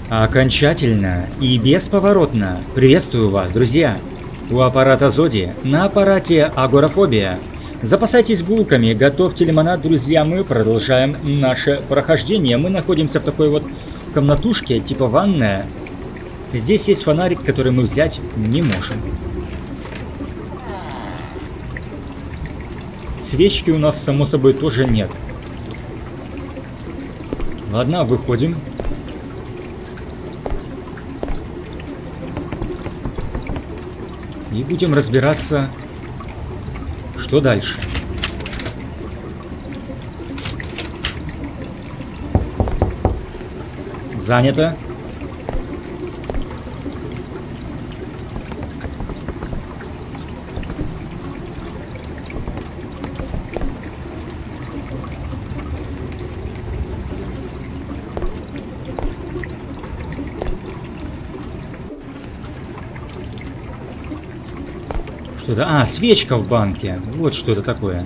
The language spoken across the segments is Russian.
Окончательно и бесповоротно приветствую вас, друзья! У аппарата Зоди на аппарате Агорафобия. Запасайтесь булками, готовьте лимонад, друзья, мы продолжаем наше прохождение. Мы находимся в такой вот комнатушке, типа ванная. Здесь есть фонарик, который мы взять не можем. Свечки у нас, само собой, тоже нет. Ладно, выходим. И будем разбираться, что дальше. Занято. Что-то... А, свечка в банке. Вот что это такое.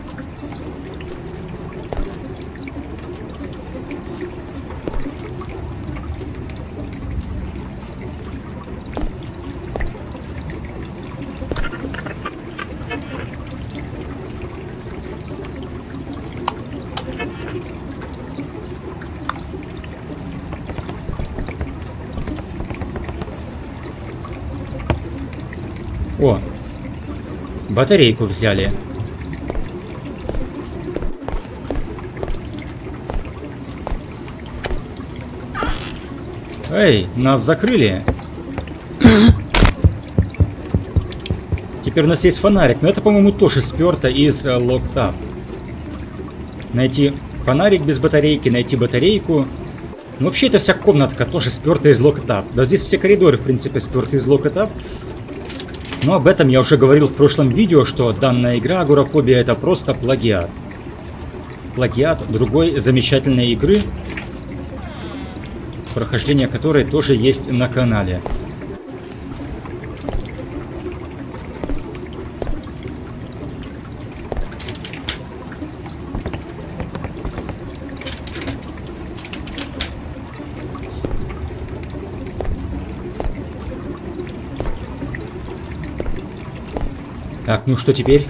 О! Батарейку взяли. Эй, нас закрыли. Теперь у нас есть фонарик, но это, по-моему, тоже сперто из Locked Up. Найти фонарик без батарейки, найти батарейку. Но вообще эта вся комнатка тоже сперта из Locked Up. Да, здесь все коридоры, в принципе, сперты из Locked Up. Но об этом я уже говорил в прошлом видео, что данная игра Агорафобия это просто плагиат. Плагиат другой замечательной игры, прохождение которой тоже есть на канале. Так, ну что теперь?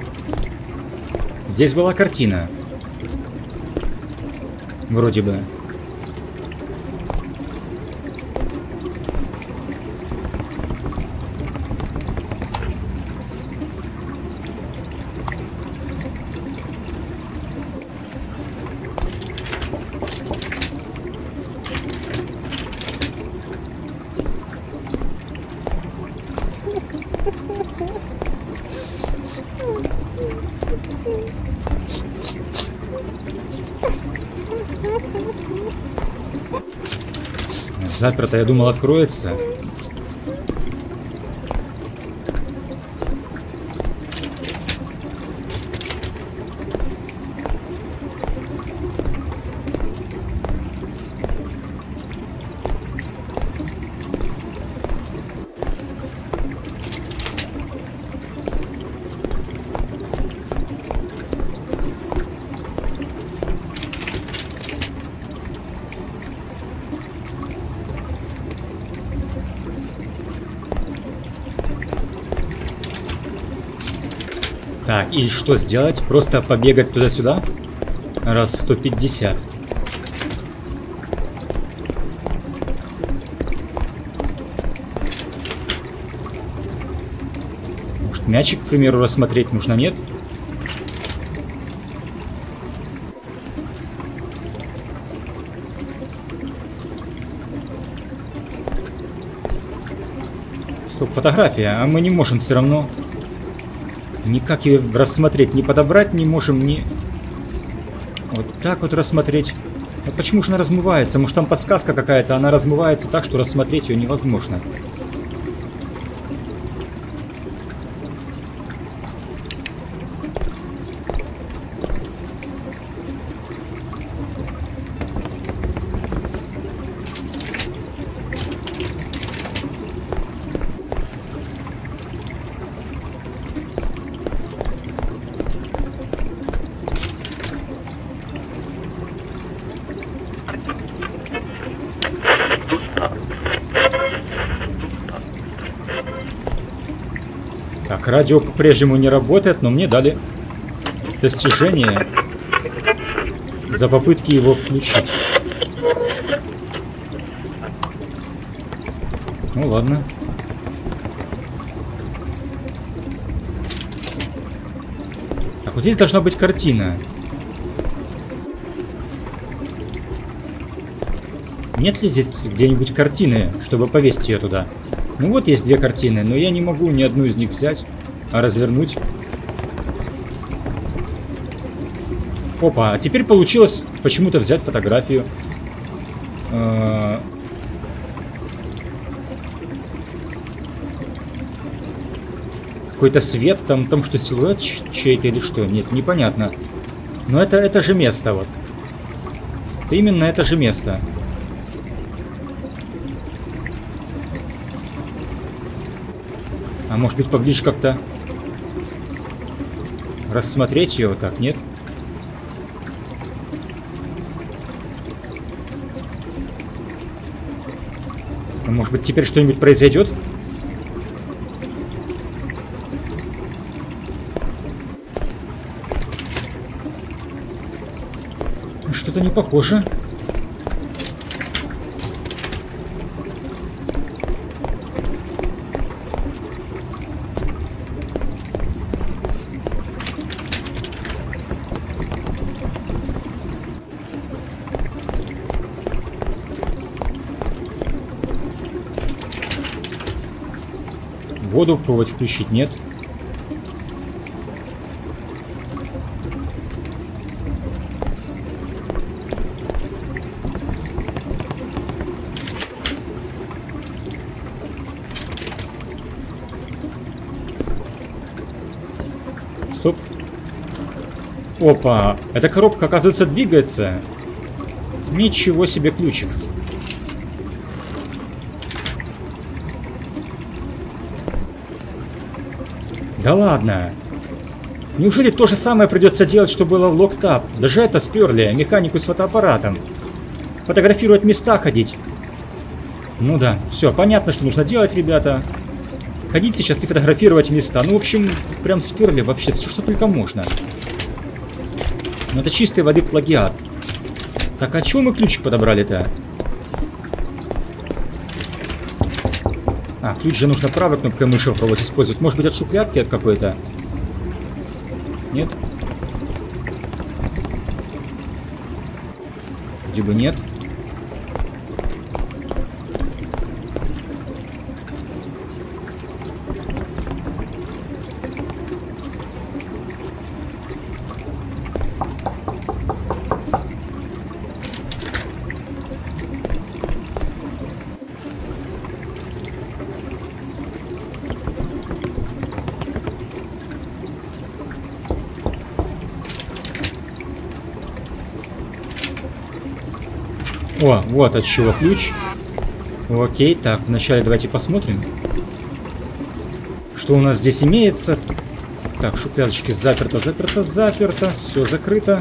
Здесь была картина. Вроде бы. Заперто, я думал, откроется. Так, и что сделать? Просто побегать туда-сюда? Раз 150. Может, мячик, к примеру, рассмотреть нужно, нет? Стоп, фотография, а мы не можем все равно... Никак ее рассмотреть, не подобрать не можем, ни... Вот так вот рассмотреть. А почему же она размывается? Может, там подсказка какая-то, она размывается так, что рассмотреть ее невозможно. Так, радио по-прежнему не работает, но мне дали достижение за попытки его включить. Ну ладно. Так, вот здесь должна быть картина. Нет ли здесь где-нибудь картины, чтобы повесить ее туда? Ну вот есть две картины, но я не могу ни одну из них взять, а развернуть. Опа, а теперь получилось почему-то взять фотографию. Какой-то свет, там что, силуэт чей-то или что? Нет, непонятно. Но это же место вот. Именно это же место. А может быть поближе как-то рассмотреть ее вот так, нет? А может быть теперь что-нибудь произойдет? Что-то не похоже. Воду пробовать включить, нет? Стоп. Опа, эта коробка, оказывается, двигается. Ничего себе ключик. Да ладно. Неужели то же самое придется делать, что было в Locked Up? Даже это сперли, механику с фотоаппаратом. Фотографировать места ходить. Ну да, все, понятно, что нужно делать, ребята. Ходить сейчас и фотографировать места. Ну, в общем, прям сперли вообще все, что только можно. Но это чистой воды плагиат. Так, а чего мы ключик подобрали-то? А, ключ же нужно правой кнопкой мыши пробовать использовать. Может быть, от шухлядки от какой-то? Нет? Вроде бы нет. О, вот от чего ключ. Окей, так, вначале давайте посмотрим, что у нас здесь имеется. Так, шухлядочки заперто, заперто, заперто. Все закрыто.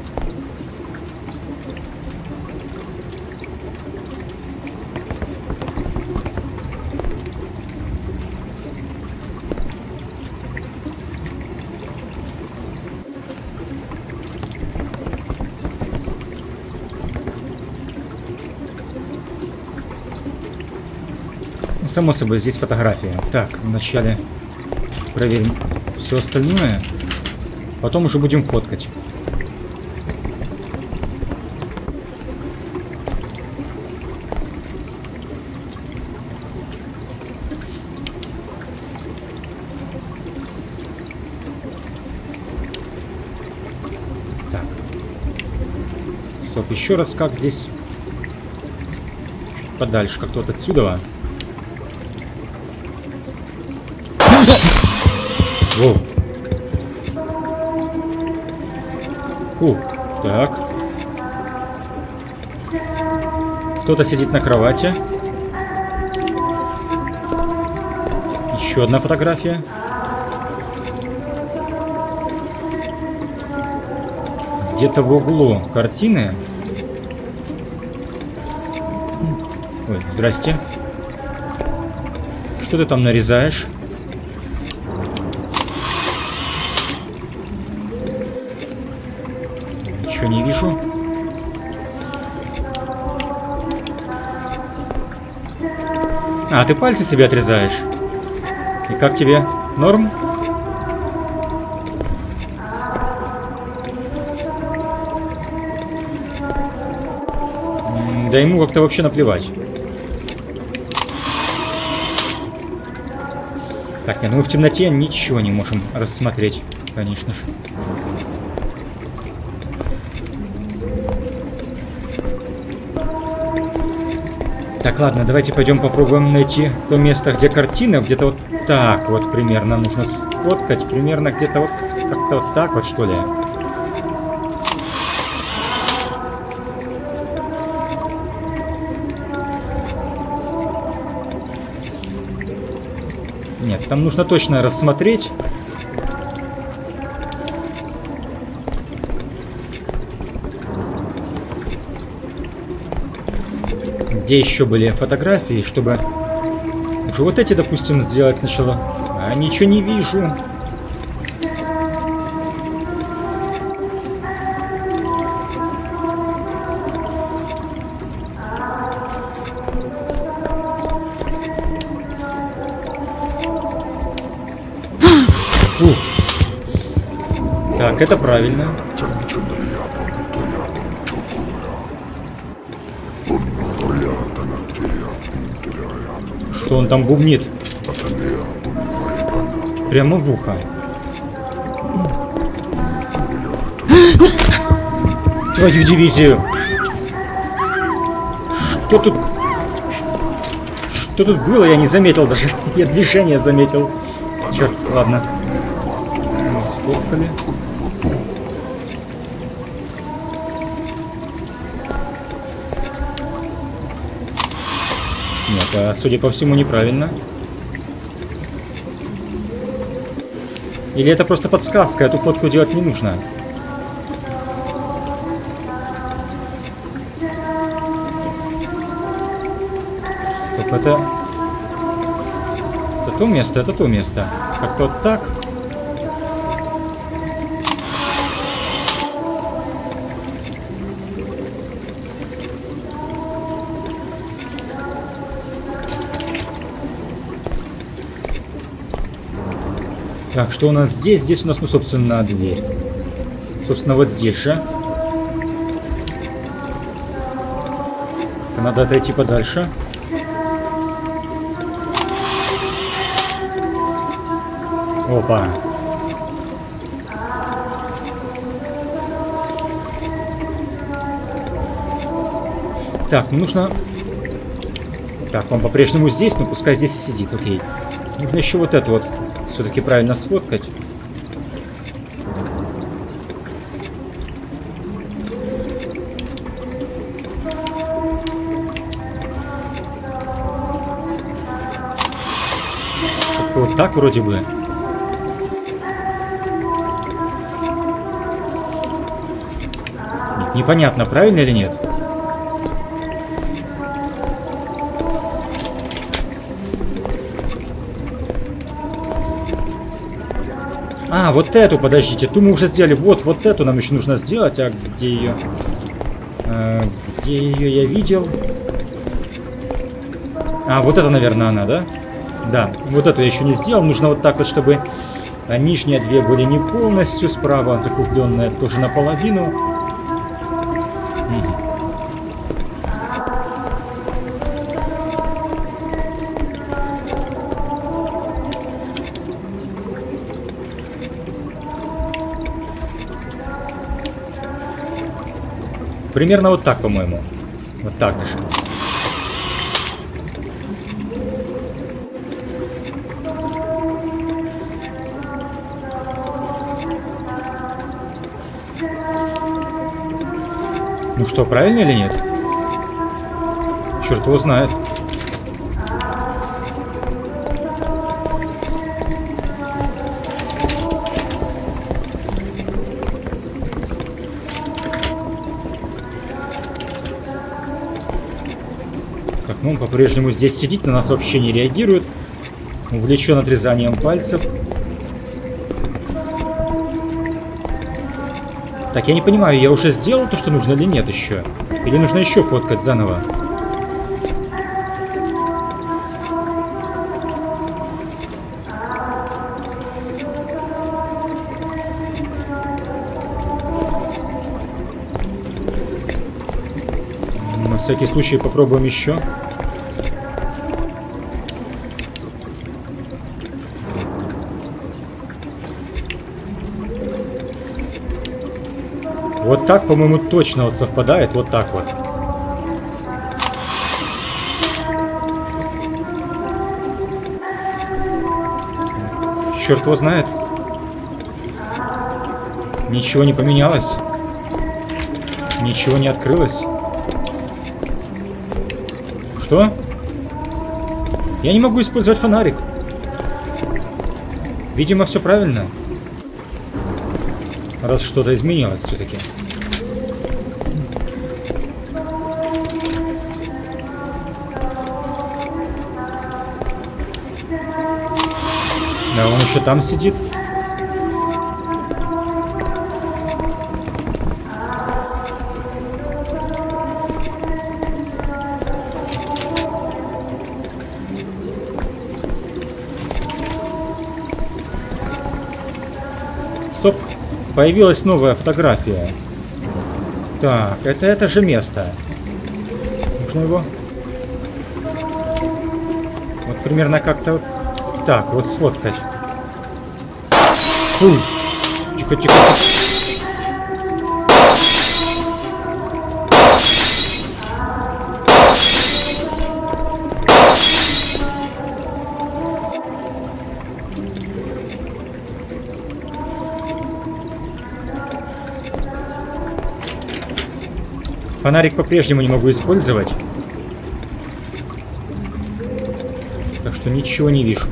Само собой, здесь фотография. Так, вначале проверим все остальное. Потом уже будем фоткать. Так. Стоп, еще раз, как здесь? Чуть подальше, как-то вот отсюда. Воу. Так. Кто-то сидит на кровати. Еще одна фотография. Где-то в углу картины. Ой, здрасте. Что ты там нарезаешь? Ничего не вижу. А, ты пальцы себе отрезаешь. И как тебе? Норм? Да ему как-то вообще наплевать. Так, нет, ну мы в темноте ничего не можем рассмотреть, конечно же. Так, ладно, давайте пойдем попробуем найти то место, где картина. Где-то вот так вот примерно нужно сфоткать. Примерно где-то вот как-то вот так вот, что ли. Нет, там нужно точно рассмотреть. Где еще были фотографии, чтобы уже вот эти, допустим, сделать сначала. А ничего не вижу. Так, это правильно. Что он там бубнит? Прямо в ухо. Твою дивизию! Что тут? Что тут было, я не заметил даже. Я движение заметил. Черт, ладно. Мы сфоткали. Нет, судя по всему, неправильно. Или это просто подсказка, эту фотку делать не нужно. Стоп, это то место, это то место. Как-то вот так. Так, что у нас здесь? Здесь у нас, ну, собственно, дверь. Собственно, вот здесь же. Надо отойти подальше. Опа. Так, ну нужно... Так, он по-прежнему здесь, но пускай здесь и сидит, окей. Нужно еще вот это вот все-таки правильно сфоткать. Как-то вот так вроде бы. Непонятно, правильно или нет? А, вот эту, подождите, ту мы уже сделали. Вот эту нам еще нужно сделать. А где ее? Где ее я видел? А, вот это, наверное, она, да? Да, вот эту я еще не сделал. Нужно вот так вот, чтобы нижние две были не полностью. Справа закругленная тоже наполовину. Примерно вот так, по-моему. Вот так даже. Ну что, правильно или нет? Черт его знает. Так, ну он по-прежнему здесь сидит, на нас вообще не реагирует. Увлечен отрезанием пальцев. Так, я не понимаю, я уже сделал то, что нужно, или нет еще? Или нужно еще фоткать заново? На всякий случай попробуем еще. Вот так, по-моему, точно вот совпадает. Вот так вот. Черт его знает. Ничего не поменялось. Ничего не открылось. Что? Я не могу использовать фонарик. Видимо, все правильно. Раз что-то изменилось все-таки. Да, он еще там сидит. Стоп. Появилась новая фотография. Так, это же место. Нужно его... Вот примерно как-то... Так, вот сфоткать. Фу. Тихо, тихо. Фонарик по-прежнему не могу использовать. Так что ничего не вижу.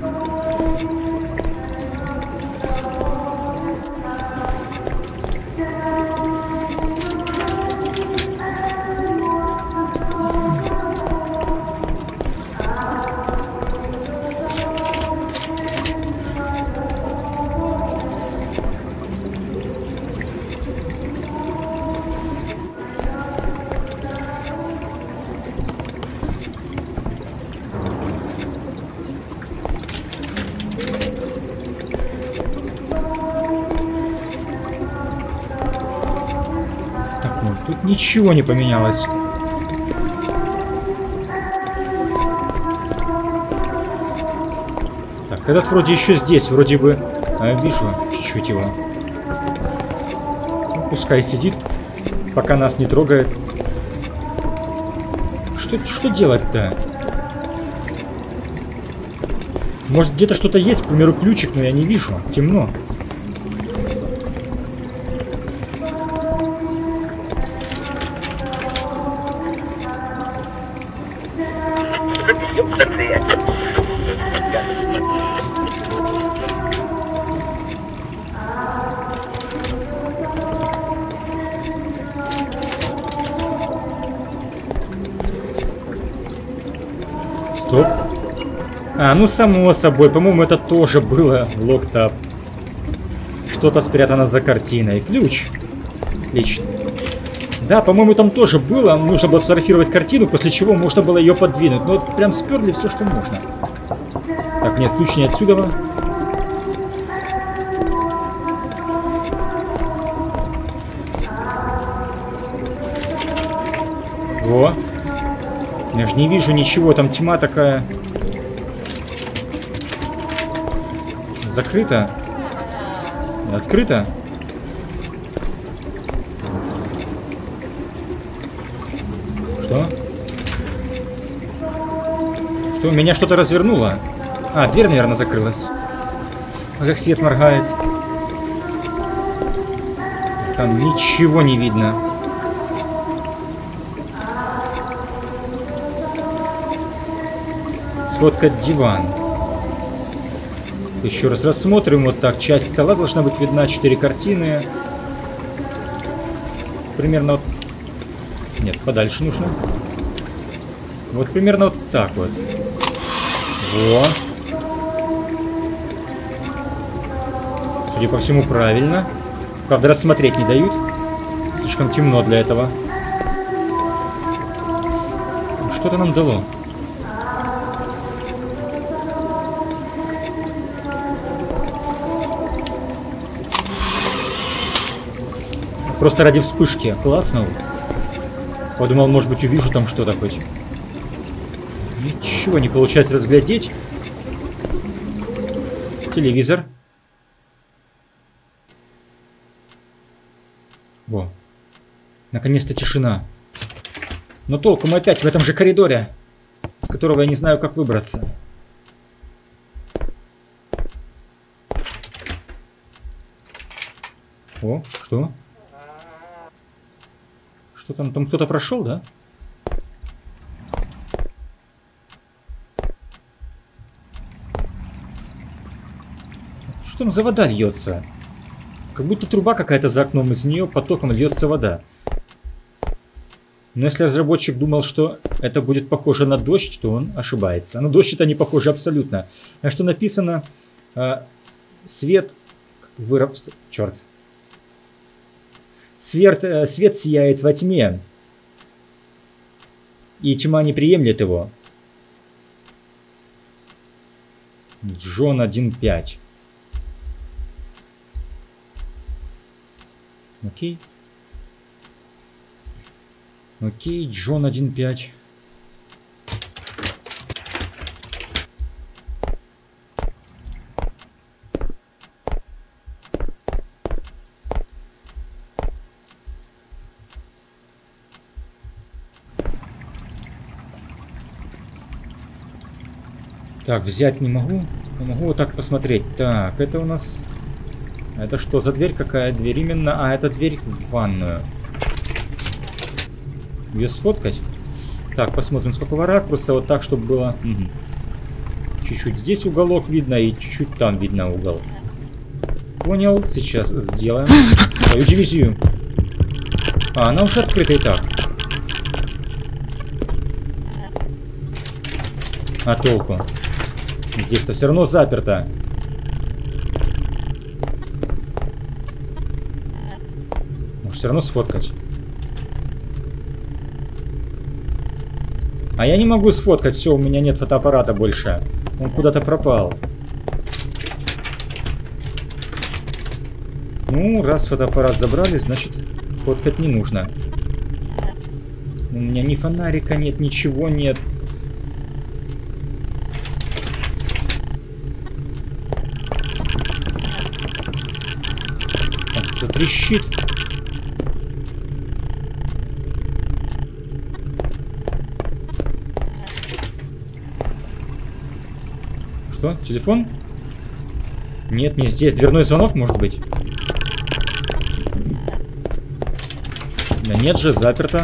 Тут ничего не поменялось. Так, этот вроде еще здесь, вроде бы вижу чуть-чуть его. Ну, пускай сидит, пока нас не трогает. Что делать-то? Может, где-то что-то есть, к примеру, ключик, но я не вижу. Темно. Стоп. А, ну само собой, по-моему, это тоже было Locked Up. Что-то спрятано за картиной. Ключ. Отлично. Да, по-моему, там тоже было. Нужно было сфотографировать картину, после чего можно было ее подвинуть. Но вот прям сперли все, что можно. Так, нет, ключ не отсюда. Во. Я же не вижу ничего, там тьма такая. Закрыто. Открыто. Что? Что? Меня что-то развернуло. А, дверь, наверное, закрылась. А как свет моргает. Там ничего не видно. Сфоткать диван. Еще раз рассмотрим. Вот так. Часть стола должна быть видна. 4 картины. Примерно вот... Нет, подальше нужно. Вот примерно вот так вот. Во. Судя по всему, правильно. Правда, рассмотреть не дают. Слишком темно для этого. Что-то нам дало. Просто ради вспышки. Классно. Подумал, может быть, увижу там что-то хоть. Ничего не получается разглядеть. Телевизор. Во. Наконец-то тишина. Но толку мы опять в этом же коридоре, с которого я не знаю, как выбраться. О, что? Что там? Там кто-то прошел, да? Что там за вода льется? Как будто труба какая-то за окном, из нее потоком льется вода. Но если разработчик думал, что это будет похоже на дождь, то он ошибается. На дождь это не похоже абсолютно. А что написано? Свет... Черт. Свет сияет во тьме. И тьма не приемлет его. Джон 1.5. Окей. Окей, Джон 1.5. Так, взять не могу. Но могу вот так посмотреть. Так, это у нас... Это что за дверь? Какая дверь именно? А, это дверь в ванную. Ее сфоткать? Так, посмотрим, с какого ракурса. Вот так, чтобы было... Чуть-чуть здесь уголок видно и чуть-чуть там видно угол. Понял, сейчас сделаем свою дивизию. А, она уже открыта и так. А толку? Здесь-то все равно заперто. Может, все равно сфоткать. А я не могу сфоткать, все, у меня нет фотоаппарата больше. Он куда-то пропал. Ну, раз фотоаппарат забрали, значит, фоткать не нужно. У меня ни фонарика нет, ничего нет. Так, что трещит. Что? Телефон? Нет, не здесь. Дверной звонок, может быть? Да нет же, заперто.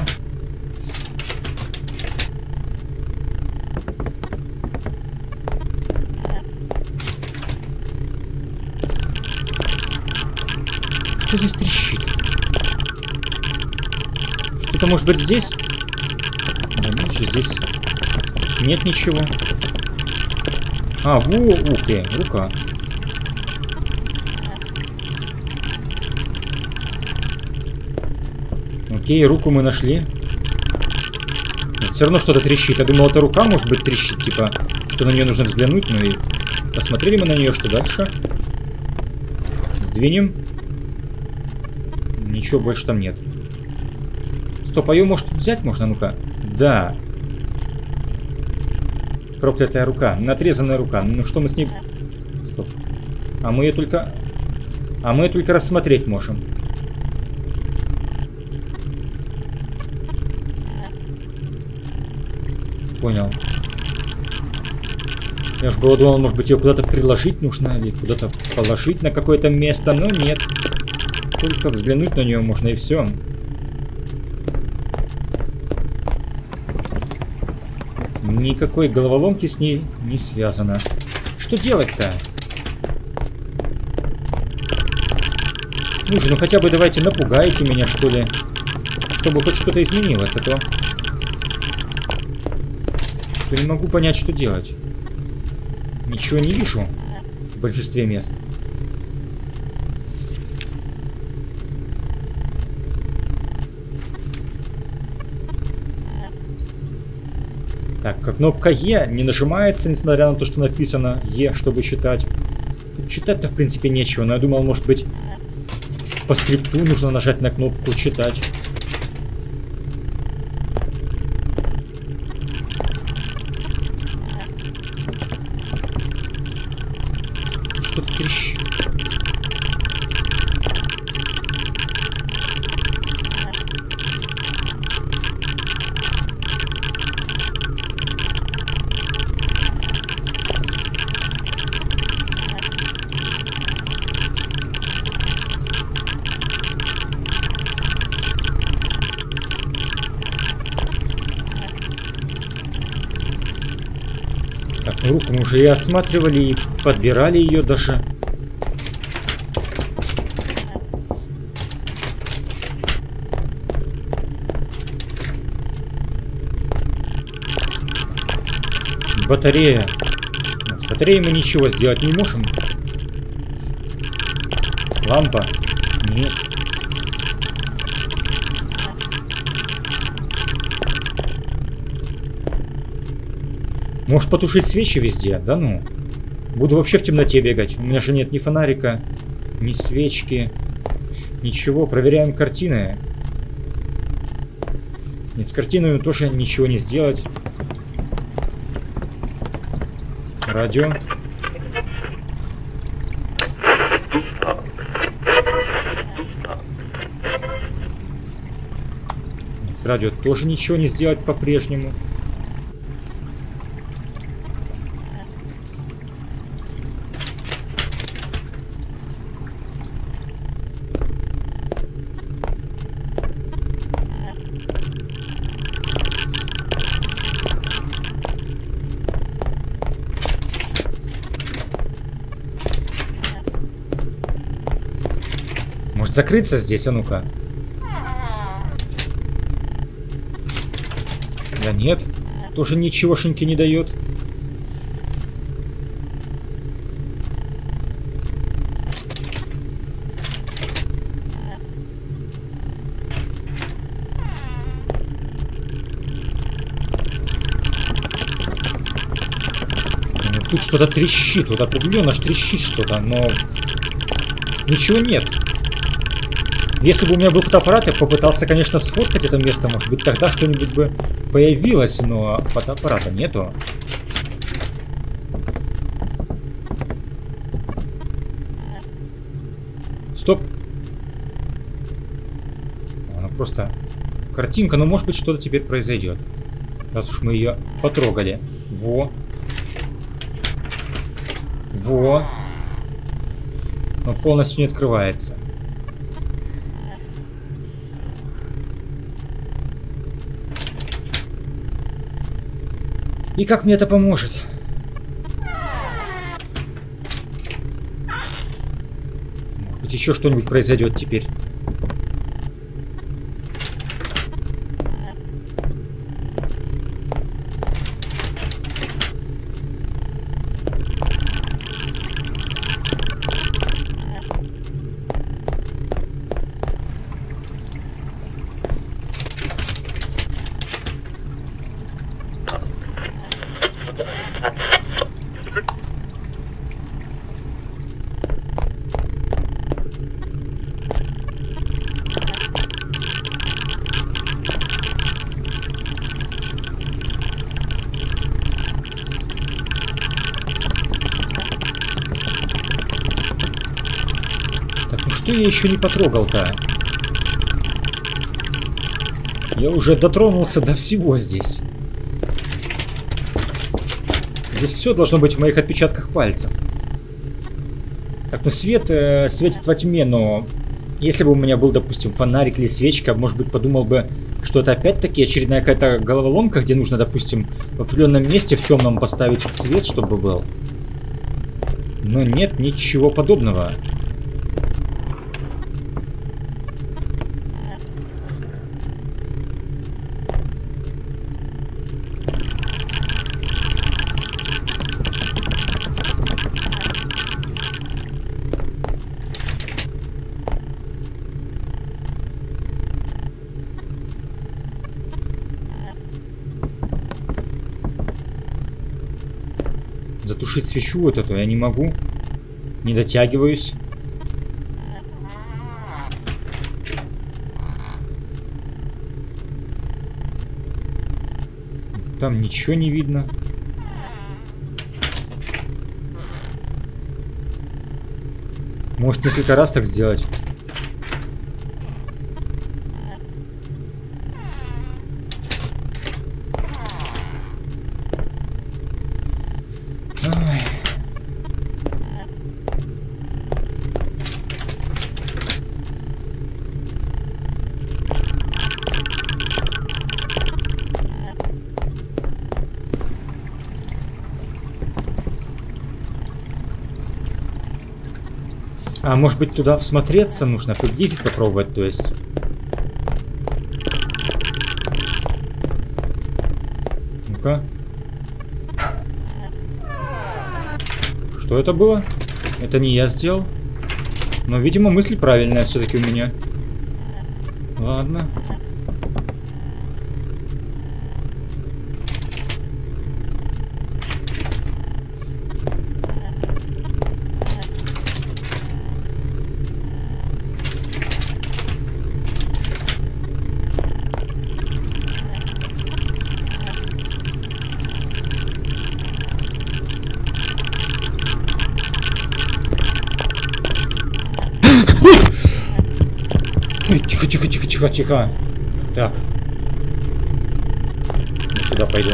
Что здесь трещит? Что-то может быть здесь? Да нет же, здесь нет ничего. А, во, ух ты, рука. Окей, руку мы нашли. Нет, все равно что-то трещит. Я думал, это рука, может быть, трещит, типа, что на нее нужно взглянуть. Ну и посмотрели мы на нее, что дальше. Сдвинем. Ничего больше там нет. Стоп, а ее, может, взять можно? Ну-ка. Да. Проклятая рука. Отрезанная рука. Ну что мы с ней... Стоп. А мы ее только... А мы ее только рассмотреть можем. Понял. Я уж было думал, может быть, ее куда-то приложить нужно, или куда-то положить на какое-то место, но нет. Только взглянуть на нее можно, и все. Никакой головоломки с ней не связано. Что делать-то? Ну же, ну хотя бы давайте напугайте меня, что ли. Чтобы хоть что-то изменилось, а то... Я не могу понять, что делать. Ничего не вижу в большинстве мест. Так, кнопка Е не нажимается, несмотря на то, что написано Е, чтобы читать. Тут читать-то, в принципе, нечего, но я думал, может быть, по скрипту нужно нажать на кнопку «Читать». Что-то трещит. Так, ну руку мы уже и осматривали, и подбирали ее даже. Батарея. С батареей мы ничего сделать не можем. Лампа? Нет. Может потушить свечи везде? Да ну. Буду вообще в темноте бегать. У меня же нет ни фонарика, ни свечки. Ничего. Проверяем картины. Нет, с картинами тоже ничего не сделать. Радио. С радио тоже ничего не сделать по-прежнему. Может закрыться здесь, а ну-ка. Да нет, тоже ничегошеньки не дает. Тут что-то трещит, вот определенно аж трещит что-то, но ничего нет. Если бы у меня был фотоаппарат, я попытался, конечно, сфоткать это место. Может быть, тогда что-нибудь бы появилось, но фотоаппарата нету. Стоп. Она просто картинка, но может быть что-то теперь произойдет. Раз уж мы ее потрогали. Во. Во. Но полностью не открывается. И как мне это поможет? Может быть, еще что-нибудь произойдет теперь. Что я еще не потрогал-то? Я уже дотронулся до всего здесь. Здесь все должно быть в моих отпечатках пальцев. Так, ну свет светит во тьме, но если бы у меня был, допустим, фонарик или свечка, может быть, подумал бы, что это опять-таки очередная какая-то головоломка, где нужно, допустим, в определенном месте в темном поставить свет, чтобы был. Но нет ничего подобного. Затушить свечу вот эту я не могу. Не дотягиваюсь. Там ничего не видно. Может, несколько раз так сделать? Ой. А может быть туда всмотреться нужно, приблизить попробовать, то есть. Ну-ка. Что это было? Это не я сделал. Но, видимо, мысль правильная все-таки у меня. Ладно. Ой, тихо, тихо, тихо, тихо, тихо. Так. Я сюда пойду.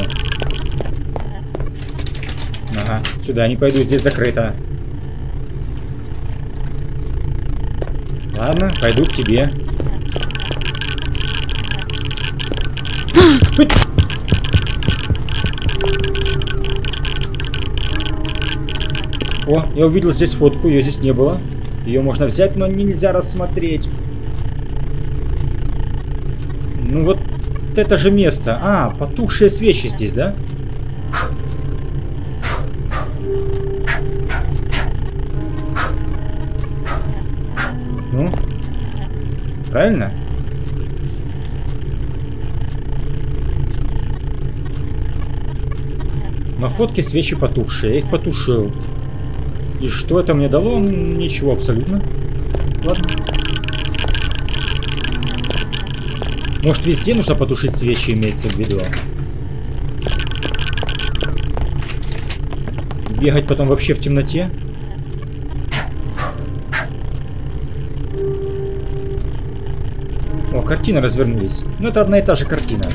Ага, сюда не пойду, здесь закрыто. Ладно, пойду к тебе. О, я увидел здесь фотку, ее здесь не было. Ее можно взять, но нельзя рассмотреть. Ну вот это же место. А, потухшие свечи здесь, да? Ну, правильно? На фотке свечи потухшие, я их потушил. И что это мне дало? Ничего абсолютно. Ладно. Может, везде нужно потушить свечи, имеется в виду? Бегать потом вообще в темноте? О, картины развернулись. Ну, это одна и та же картина.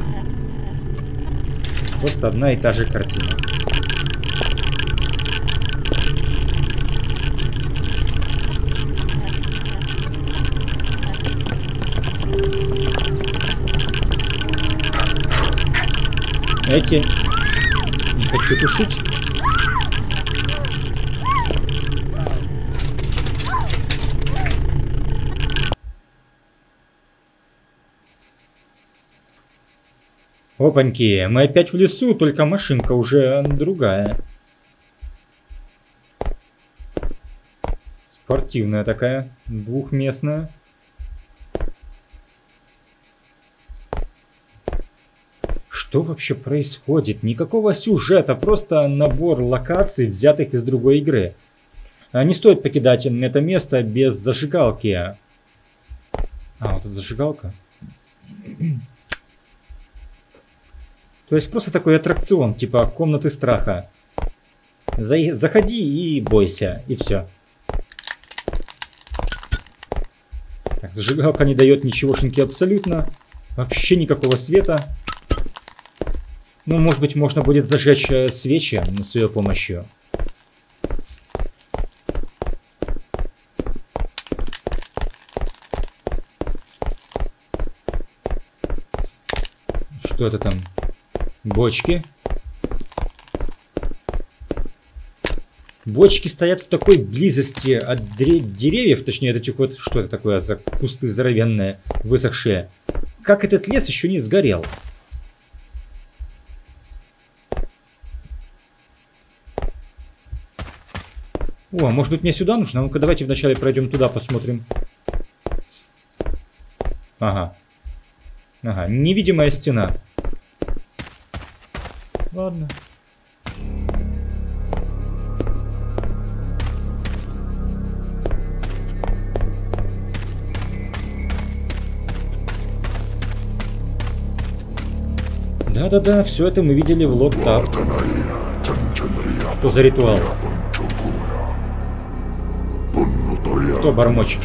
Просто одна и та же картина. Эти не хочу тушить. Опаньки, мы опять в лесу, только машинка уже другая. Спортивная такая, двухместная. Что вообще происходит? Никакого сюжета, просто набор локаций, взятых из другой игры. Не стоит покидать это место без зажигалки. А, вот тут зажигалка. То есть просто такой аттракцион, типа комнаты страха. Заходи и бойся, и все. Так, зажигалка не дает ничегошеньки абсолютно. Вообще никакого света. Ну, может быть, можно будет зажечь свечи с ее помощью. Что это там? Бочки. Бочки стоят в такой близости от деревьев, точнее, от этих вот... Что это такое за кусты здоровенные, высохшие? Как этот лес еще не сгорел? О, может быть, мне сюда нужно? Ну-ка, давайте вначале пройдем туда, посмотрим. Ага. Ага, невидимая стена. Ладно. Да-да-да, все это мы видели в Locked. Что за ритуал? Кто бормочет?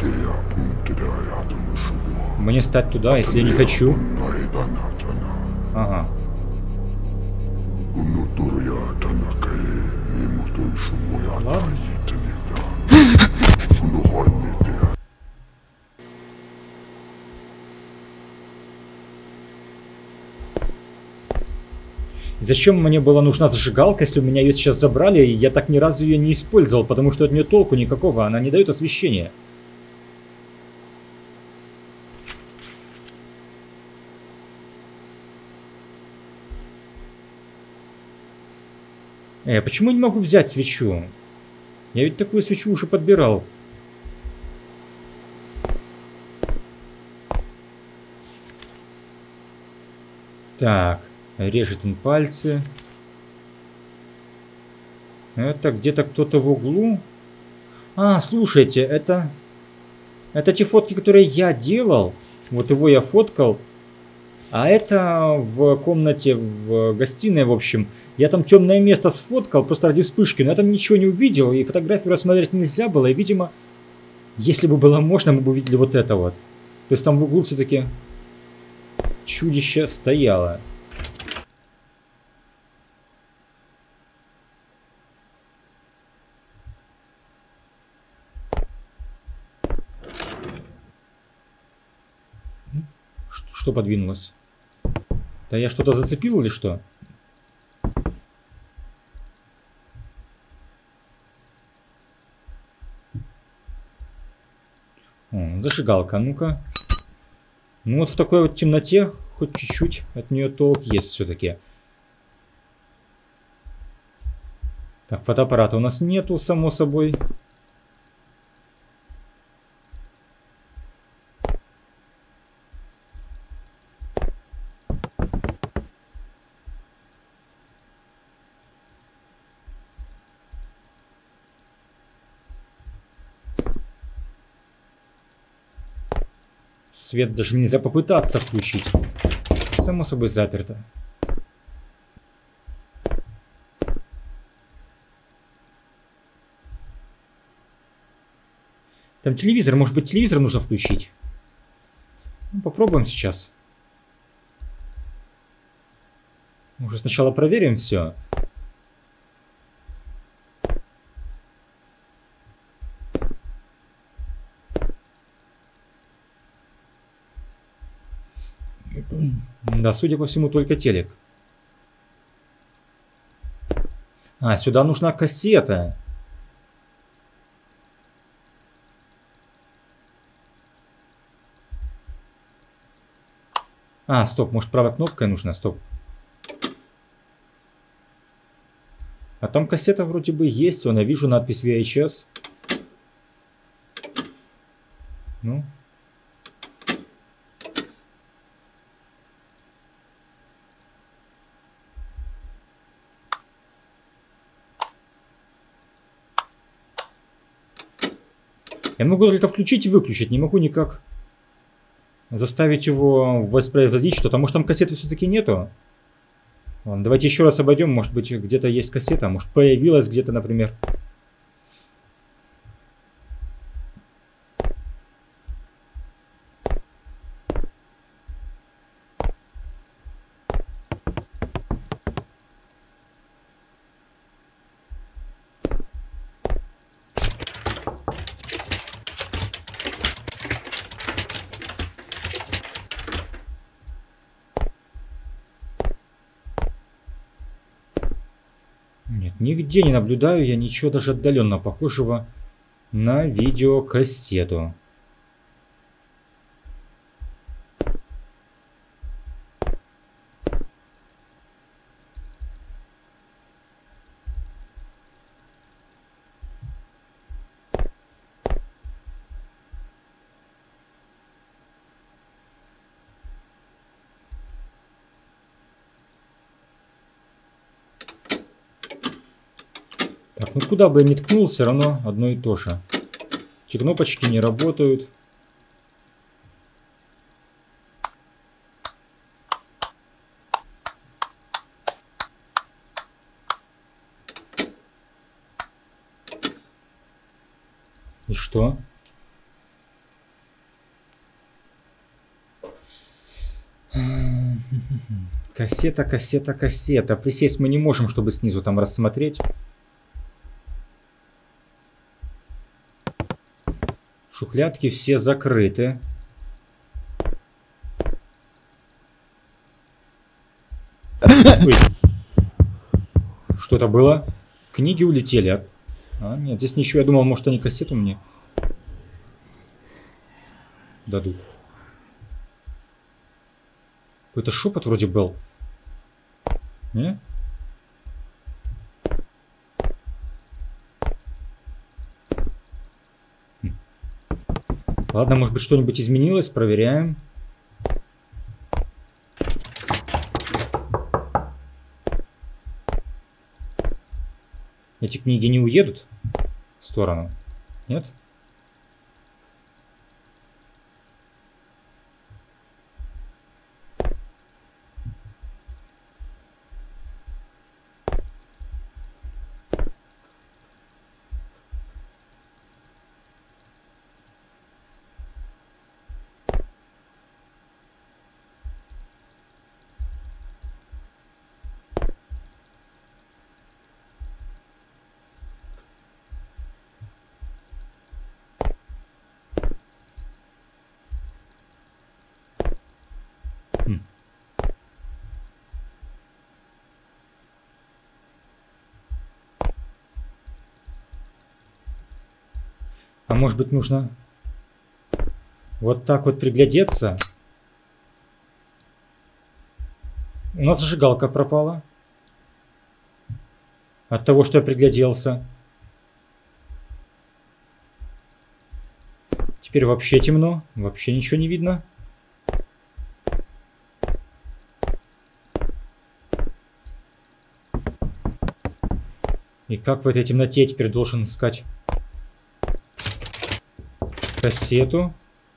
Мне стать туда, если я не хочу? Ага. Ладно. Зачем мне была нужна зажигалка, если у меня ее сейчас забрали, и я так ни разу ее не использовал, потому что от нее толку никакого, она не дает освещения. Почему я не могу взять свечу? Я ведь такую свечу уже подбирал. Так, режет он пальцы. Это где-то кто-то в углу. А, слушайте, это те фотки, которые я делал. Вот его я фоткал. А это в комнате, в гостиной, в общем. Я там темное место сфоткал, просто ради вспышки, но я там ничего не увидел, и фотографию рассмотреть нельзя было. И, видимо, если бы было можно, мы бы увидели вот это вот. То есть там в углу все-таки чудище стояло. Что подвинулось? Да я что-то зацепил или что? О, зажигалка, ну-ка. Ну вот в такой вот темноте хоть чуть-чуть от нее толк есть все-таки. Так, фотоаппарата у нас нету, само собой. Свет даже нельзя попытаться включить. Само собой заперто. Там телевизор, может быть, телевизор нужно включить? Ну, попробуем сейчас. Уже сначала проверим все. Да, судя по всему, только телек. А, сюда нужна кассета. А, стоп, может правой кнопкой нужна? Стоп. А там кассета вроде бы есть. Вон, я вижу надпись VHS. Ну. Я могу только включить и выключить. Не могу никак заставить его воспроизводить что-то. Может там кассеты все-таки нету? Ладно, давайте еще раз обойдем. Может быть где-то есть кассета. Может появилась где-то, например. Нет, нигде не наблюдаю я ничего даже отдаленно похожего на видеокассету. Так, ну куда бы я ни ткнул, все равно одно и то же. Эти кнопочки не работают. И что? Кассета, кассета, кассета. Присесть мы не можем, чтобы снизу там рассмотреть. Шухлядки все закрыты. Ой. Что это было? Книги улетели. А, нет, здесь ничего. Я думал, может, они кассету мне дадут. Какой-то шепот вроде был. Не? Ладно, может быть, что-нибудь изменилось. Проверяем. Эти книги не уедут в сторону? Нет? А может быть, нужно вот так вот приглядеться? У нас зажигалка пропала. От того, что я пригляделся. Теперь вообще темно. Вообще ничего не видно. И как в этой темноте я теперь должен искать кассету?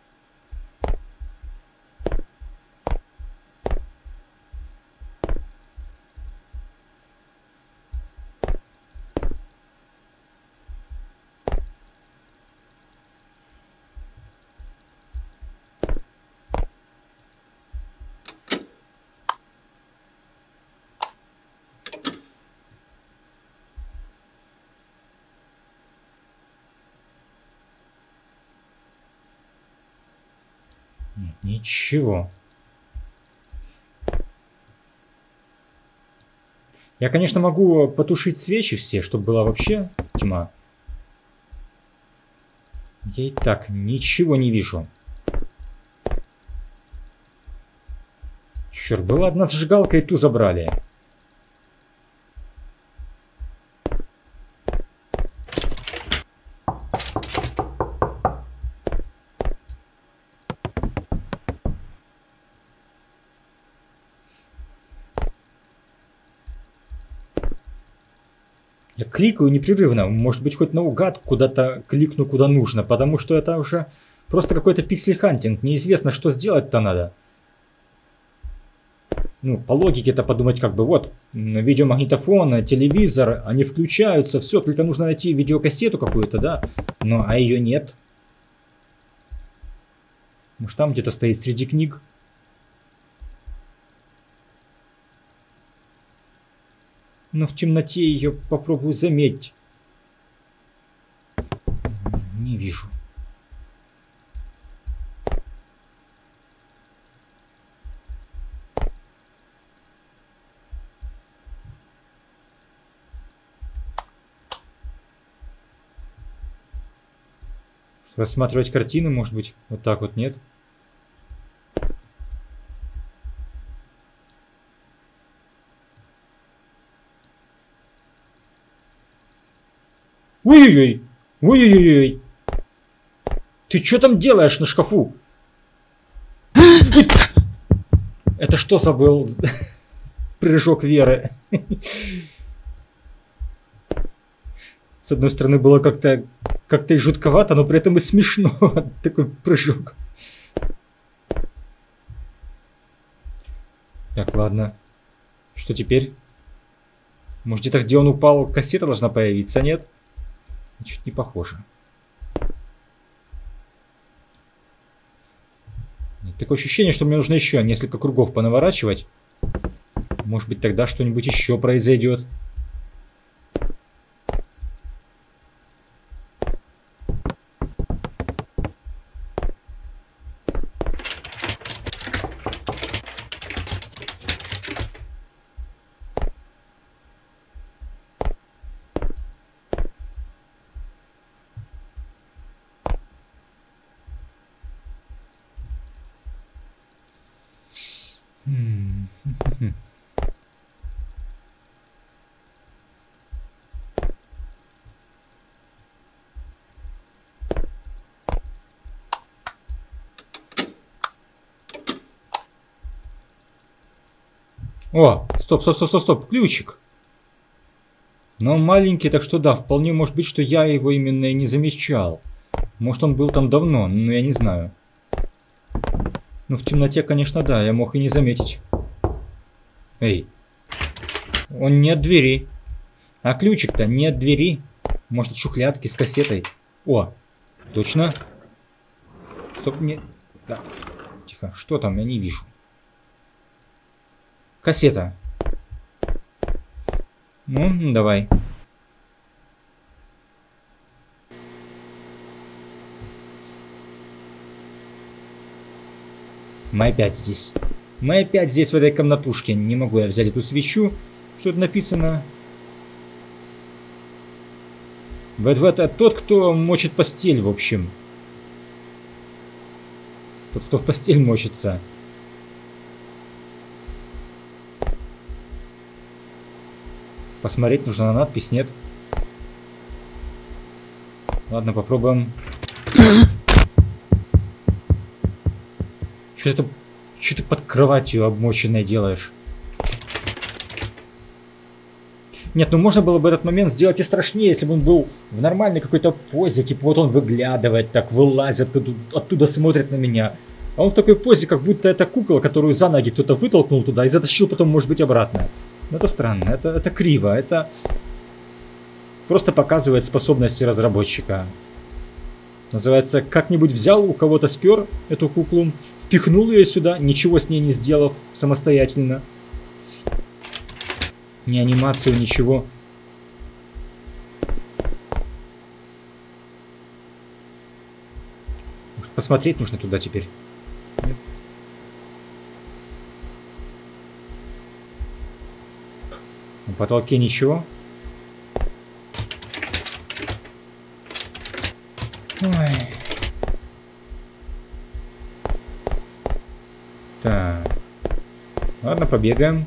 Нет, ничего. Я, конечно, могу потушить свечи все, чтобы была вообще тьма. Я и так ничего не вижу. Черт, была одна зажигалка, и ту забрали. Я кликаю непрерывно. Может быть, хоть наугад куда-то кликну, куда нужно. Потому что это уже просто какой-то пиксель-хантинг. Неизвестно, что сделать-то надо. Ну, по логике-то подумать, как бы, вот, видеомагнитофон, телевизор, они включаются, все, только нужно найти видеокассету какую-то, да? Но, а ее нет. Может, там где-то стоит среди книг. Но в темноте ее попробую заметить. Не вижу. Рассматривать картины, может быть, вот так вот, нет? Ой-ой-ой! Ой-ой-ой! Ты что там делаешь на шкафу? Это что за был прыжок веры? С одной стороны, было как-то и жутковато, но при этом и смешно. Такой прыжок. Так, ладно. Что теперь? Может, где-то, где он упал, кассета должна появиться, нет? Чуть не похоже. Такое ощущение, что мне нужно еще несколько кругов понаворачивать. Может быть, тогда что-нибудь еще произойдет. О, стоп, стоп, стоп, стоп, стоп, ключик. Но он маленький, так что да, вполне может быть, что я его именно и не замечал. Может, он был там давно, но я не знаю. Ну, в темноте, конечно, да, я мог и не заметить. Эй, он не от двери. А ключик-то не от двери. Может, от шухлядки с кассетой. О, точно? Стоп, не... Да, тихо, что там, я не вижу. Кассета. Ну, давай. Мы опять здесь. Мы опять здесь, в этой комнатушке. Не могу я взять эту свечу. Что тут написано? Это тот, кто мочит постель, в общем. Тот, кто в постель мочится. Посмотреть нужно на надпись, нет? Ладно, попробуем. Что ты под кроватью обмоченной делаешь? Нет, ну можно было бы этот момент сделать и страшнее, если бы он был в нормальной какой-то позе. Типа вот он выглядывает, так вылазит, оттуда смотрит на меня. А он в такой позе, как будто это кукла, которую за ноги кто-то вытолкнул туда и затащил потом, может быть, обратно. Это странно, это криво, это просто показывает способности разработчика. Называется, как-нибудь взял, у кого-то спер эту куклу, впихнул ее сюда, ничего с ней не сделав самостоятельно. Ни анимацию, ничего. Может, посмотреть нужно туда теперь? Нет? На потолке ничего. Ой. Так. Ладно, побегаем.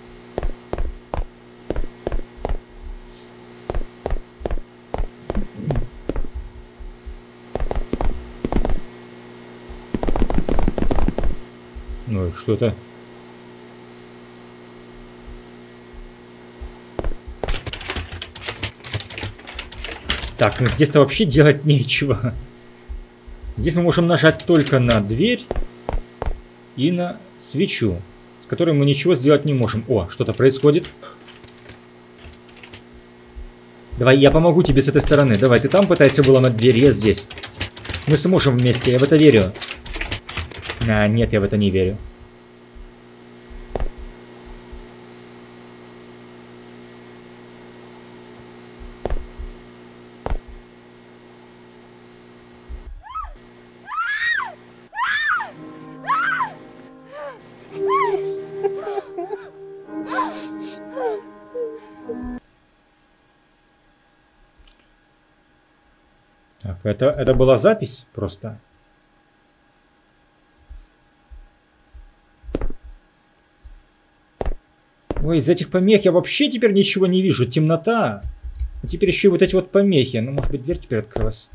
Ну, что-то. Так, ну здесь-то вообще делать нечего. Здесь мы можем нажать только на дверь и на свечу, с которой мы ничего сделать не можем. О, что-то происходит. Давай, я помогу тебе с этой стороны. Давай, ты там пытайся выломать дверь, я здесь. Мы сможем вместе, я в это верю. А, нет, я в это не верю. Так, это была запись просто. Ой, из этих помех я вообще теперь ничего не вижу. Темнота. А теперь еще и вот эти вот помехи. Ну, может быть, дверь теперь открылась.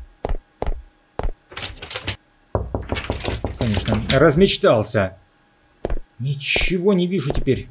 Конечно, размечтался. Ничего не вижу теперь.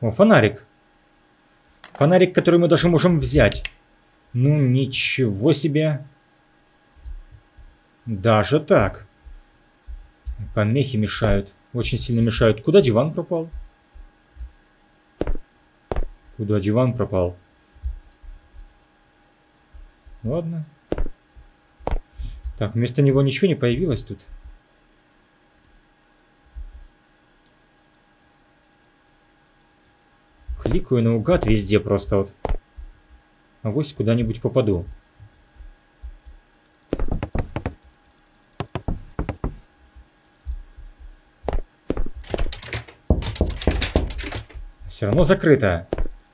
О, фонарик. Фонарик, который мы даже можем взять. Ну, ничего себе. Даже так. Помехи мешают. Очень сильно мешают. Куда диван пропал? Куда диван пропал? Ладно. Так, вместо него ничего не появилось тут. Кликаю наугад везде просто вот. Авось куда-нибудь попаду. Все равно закрыто.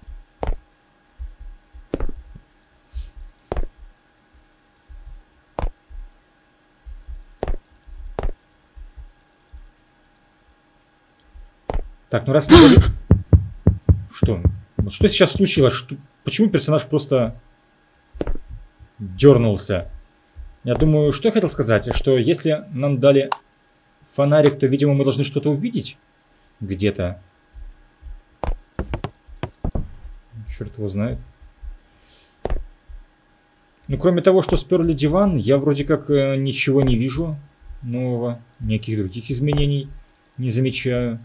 Так, ну раз мы... Что? Вот что сейчас случилось? Почему персонаж просто дернулся? Я думаю, что я хотел сказать, что если нам дали фонарик, то, видимо, мы должны что-то увидеть где-то. Черт его знает. Ну, кроме того, что сперли диван, я вроде как ничего не вижу нового. Никаких других изменений не замечаю.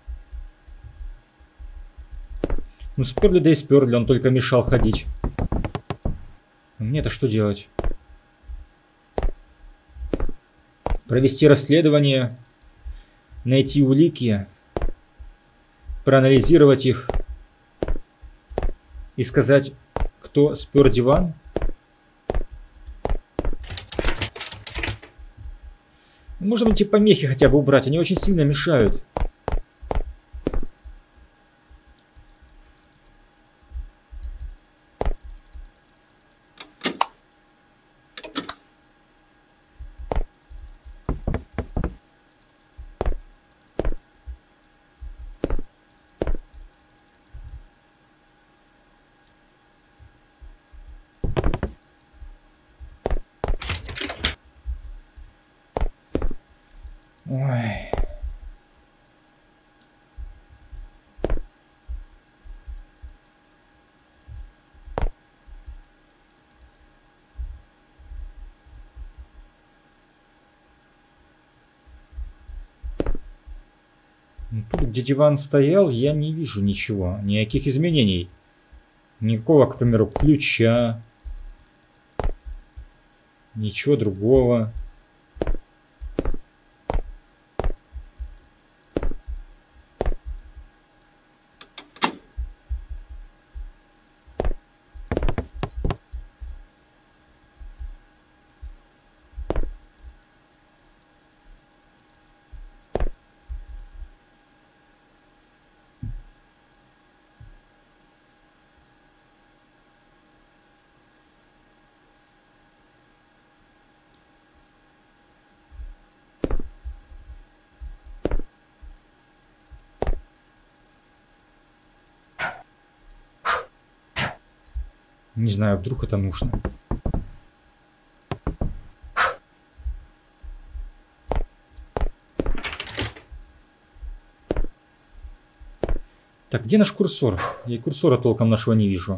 Ну, сперли, да и сперли, он только мешал ходить. Мне-то что делать? Провести расследование, найти улики, проанализировать их и сказать, кто спер диван? Можно эти помехи хотя бы убрать, они очень сильно мешают. Ой. Тут, где диван стоял, я не вижу ничего, никаких изменений. Никакого, к примеру, ключа. Ничего другого. Не знаю, вдруг это нужно. Так, где наш курсор? Я и курсора толком нашего не вижу.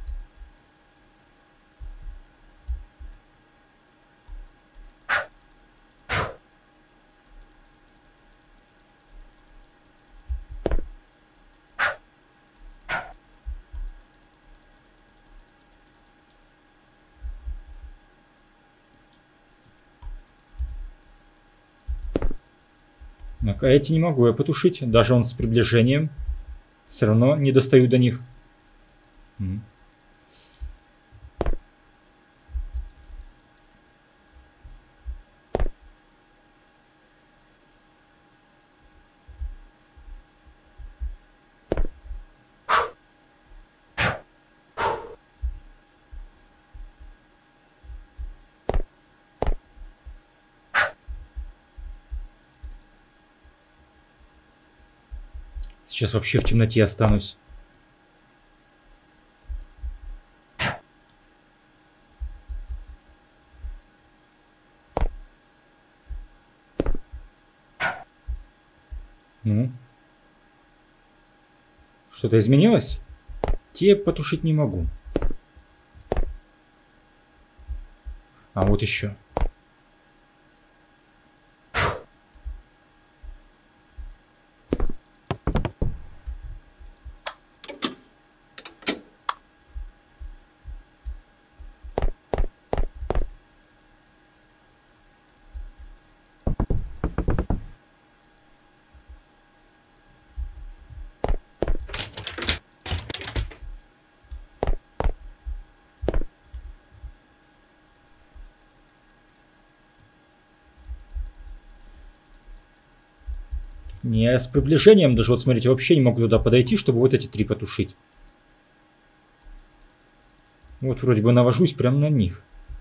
А эти не могу я потушить, даже он с приближением. Все равно не достаю до них. Сейчас вообще в темноте останусь. Что-то изменилось? Те потушить не могу. А вот еще. Я с приближением даже, вот смотрите, вообще не могу туда подойти, чтобы вот эти 3 потушить. Вот вроде бы навожусь прямо на них.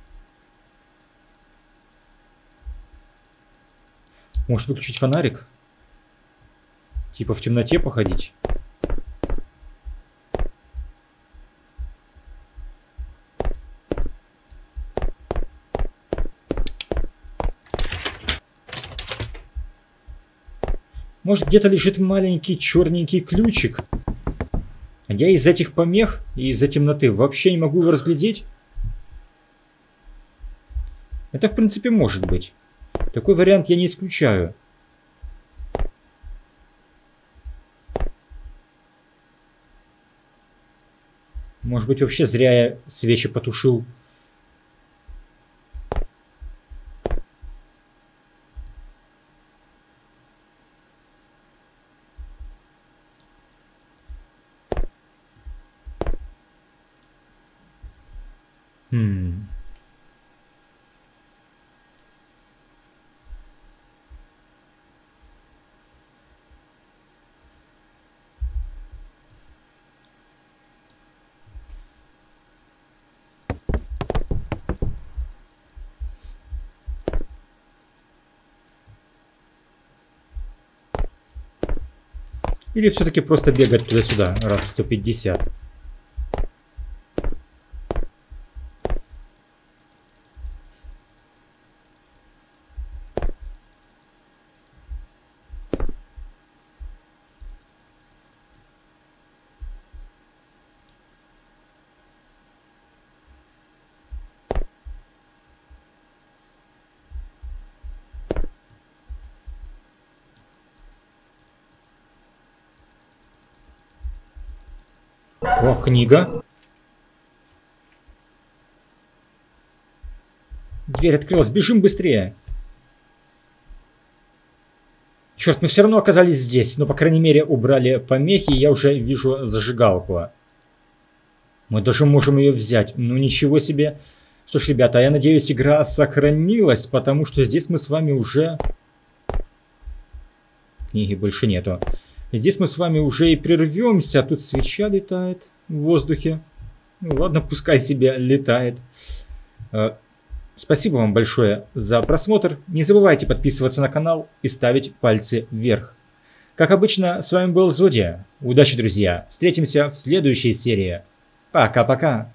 Может выключить фонарик? Типа в темноте походить? Может, где-то лежит маленький черненький ключик? Я из этих помех и из-за темноты вообще не могу его разглядеть? Это, в принципе, может быть. Такой вариант я не исключаю. Может быть, вообще зря я свечи потушил. Или все-таки просто бегать туда-сюда раз 150. О, книга. Дверь открылась. Бежим быстрее. Черт, мы все равно оказались здесь. Но, по крайней мере, убрали помехи. И я уже вижу зажигалку. Мы даже можем ее взять. Ну, ничего себе. Что ж, ребята, я надеюсь, игра сохранилась. Потому что здесь мы с вами уже... Книги больше нету. Здесь мы с вами уже и прервемся. А тут свеча летает в воздухе. Ну ладно, пускай себе летает. Спасибо вам большое за просмотр. Не забывайте подписываться на канал и ставить пальцы вверх. Как обычно, с вами был Зодия. Удачи, друзья. Встретимся в следующей серии. Пока-пока.